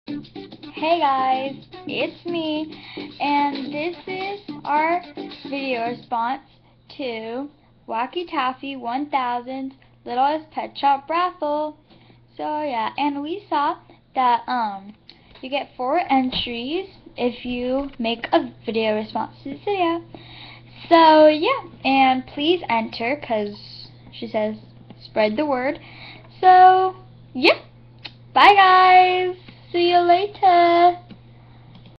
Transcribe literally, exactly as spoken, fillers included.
Hey guys, it's me, and this is our video response to Wacky Taffy one thousand Littlest Pet Shop raffle. So yeah, and we saw that um you get four entries if you make a video response to this video. So yeah, and please enter because she says spread the word. So yeah, bye guys. See you later.